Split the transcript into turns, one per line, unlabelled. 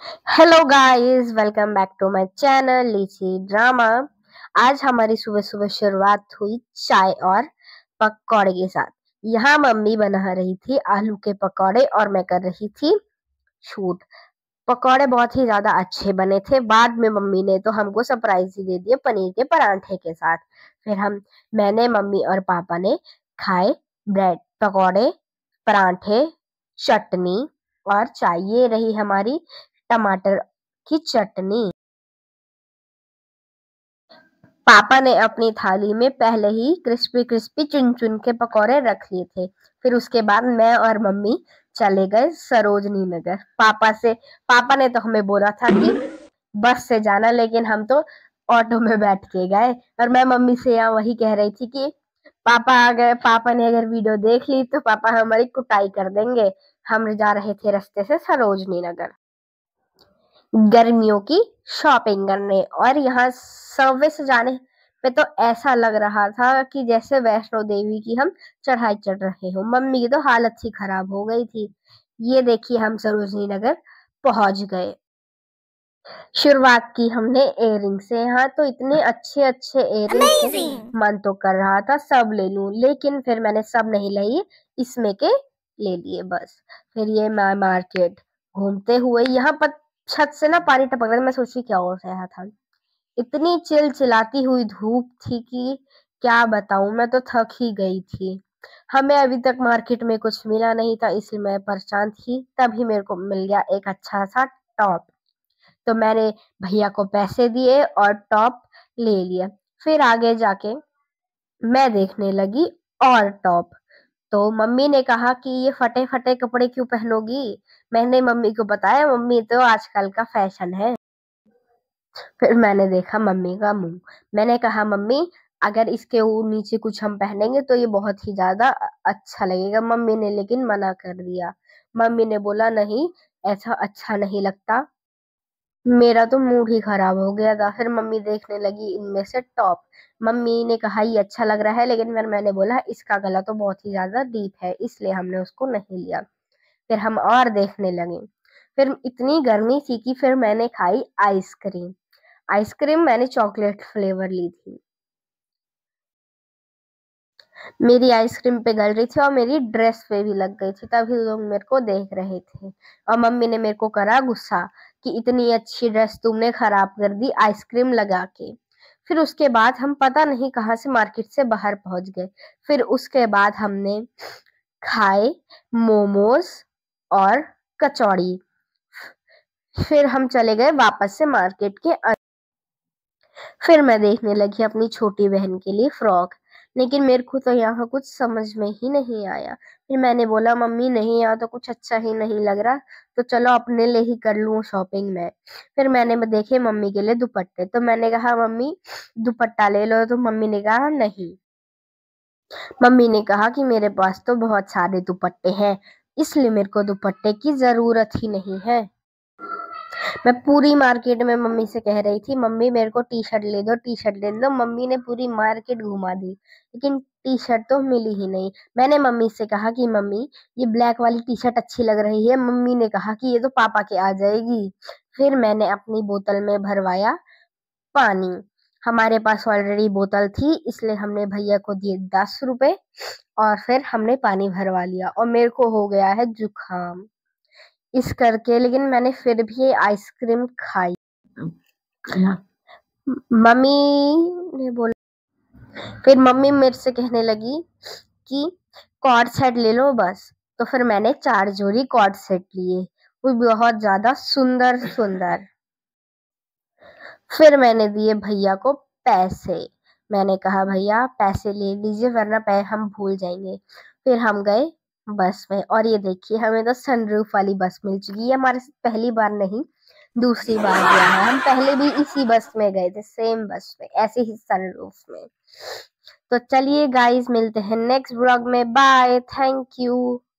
Hello guys, welcome back to my channel lychee drama. आज हमारी सुबह सुबह शुरुआत हुई चाय और पकौड़े के साथ। यहाँ मम्मी बना रही थी आलू के पकौड़े और मैं कर रही थी शूट। पकौड़े बहुत ही ज्यादा अच्छे बने थे। बाद में मम्मी ने तो हमको सरप्राइज ही दे दिया पनीर के परांठे के साथ। फिर मैंने, मम्मी और पापा ने खाए ब्रेड पकौड़े, परांठे, चटनी और चाय। ये रही हमारी टमाटर की चटनी। पापा ने अपनी थाली में पहले ही क्रिस्पी क्रिस्पी चुन चुन के पकौड़े रख लिए थे। फिर उसके बाद मैं और मम्मी चले गए सरोजनी नगर। पापा ने तो हमें बोला था कि बस से जाना, लेकिन हम तो ऑटो में बैठ के गए। और मैं मम्मी से यहाँ वही कह रही थी कि पापा ने अगर वीडियो देख ली तो पापा हमारी कुटाई कर देंगे। हम जा रहे थे रास्ते से सरोजनी नगर गर्मियों की शॉपिंग करने। और यहाँ सबवे से जाने पे तो ऐसा लग रहा था कि जैसे वैष्णो देवी की हम चढ़ाई चढ़ रहे हो। मम्मी की तो हालत ही खराब हो गई थी। ये देखिए, हम सरोजनी नगर पहुंच गए। शुरुआत की हमने इयररिंग से। यहाँ तो इतने अच्छे अच्छे इयररिंग्स थे, मन तो कर रहा था सब ले लूं, लेकिन फिर मैंने सब नहीं लिए, इसमें के ले लिए बस। फिर ये मैं मार्केट घूमते हुए, यहाँ पर छत से ना पानी टपक रहा था। मैं सोची क्या हो रहा था। इतनी चिलचिलाती हुई धूप थी कि क्या बताऊं, मैं तो थक ही गई थी। हमें अभी तक मार्केट में कुछ मिला नहीं था, इसलिए मैं परेशान थी। तभी मेरे को मिल गया एक अच्छा सा टॉप। तो मैंने भैया को पैसे दिए और टॉप ले लिया। फिर आगे जाके मैं देखने लगी और टॉप। तो मम्मी ने कहा कि ये फटे फटे कपड़े क्यों पहनोगी। मैंने मम्मी को बताया, मम्मी तो आजकल का फैशन है। फिर मैंने देखा मम्मी का मुंह। मैंने कहा, मम्मी अगर इसके नीचे कुछ हम पहनेंगे तो ये बहुत ही ज्यादा अच्छा लगेगा। मम्मी ने लेकिन मना कर दिया। मम्मी ने बोला नहीं, ऐसा अच्छा नहीं लगता। मेरा तो मूड ही खराब हो गया था। फिर मम्मी देखने लगी इनमें से टॉप। मम्मी ने कहा ये अच्छा लग रहा है, लेकिन फिर मैंने बोला इसका गला तो बहुत ही ज्यादा डीप है, इसलिए हमने उसको नहीं लिया। फिर हम और देखने लगे। फिर इतनी गर्मी थी कि फिर मैंने खाई आइसक्रीम। आइसक्रीम मैंने चॉकलेट फ्लेवर ली थी। मेरी आइसक्रीम पे गल रही थी और मेरी ड्रेस पे भी लग गई थी। तभी लोग मेरे को देख रहे थे और मम्मी ने मेरे को करा गुस्सा कि इतनी अच्छी ड्रेस तुमने खराब कर दी आइसक्रीम लगा के। फिर उसके बाद हम पता नहीं कहाँ से मार्केट से बाहर पहुंच गए। फिर उसके बाद हमने खाए मोमोज और कचौड़ी। फिर हम चले गए वापस से मार्केट के अंदर। फिर मैं देखने लगी अपनी छोटी बहन के लिए फ्रॉक, लेकिन मेरे को तो यहाँ कुछ समझ में ही नहीं आया। फिर मैंने बोला, मम्मी नहीं, यहाँ तो कुछ अच्छा ही नहीं लग रहा, तो चलो अपने लिए ही कर लूँ शॉपिंग में। फिर मैंने देखे मम्मी के लिए दुपट्टे, तो मैंने कहा मम्मी दुपट्टा ले लो, तो मम्मी ने कहा नहीं। मम्मी ने कहा कि मेरे पास तो बहुत सारे दुपट्टे हैं, इसलिए मेरे को दुपट्टे की जरूरत ही नहीं है। मैं पूरी मार्केट में मम्मी से कह रही थी, मम्मी मेरे को टी शर्ट ले दो, टी शर्ट ले दो। मम्मी ने पूरी मार्केट घुमा दी, लेकिन टी शर्ट तो मिली ही नहीं। मैंने मम्मी से कहा कि मम्मी ये ब्लैक वाली टी शर्ट अच्छी लग रही है। मम्मी ने कहा कि ये तो पापा के आ जाएगी। फिर मैंने अपनी बोतल में भरवाया पानी। हमारे पास ऑलरेडी बोतल थी, इसलिए हमने भैया को दिए 10 रुपए और फिर हमने पानी भरवा लिया। और मेरे को हो गया है जुकाम इस करके, लेकिन मैंने फिर भी आइसक्रीम खाई। मम्मी ने बोला, फिर मम्मी मेरे से कहने लगी कि कॉर्ड सेट ले लो बस। तो फिर मैंने 4 जोड़ी कॉर्ड सेट लिए, वो बहुत ज्यादा सुंदर सुंदर। फिर मैंने दिए भैया को पैसे। मैंने कहा भैया पैसे ले लीजिए, वरना हम भूल जाएंगे। फिर हम गए बस में, और ये देखिए हमें तो सनरूफ वाली बस मिल चुकी है। हमारे साथ पहली बार नहीं, दूसरी बार गया है। हम पहले भी इसी बस में गए थे, सेम बस में, ऐसे ही सनरूफ में। तो चलिए गाइस, मिलते हैं नेक्स्ट व्लॉग में। Bye, thank you.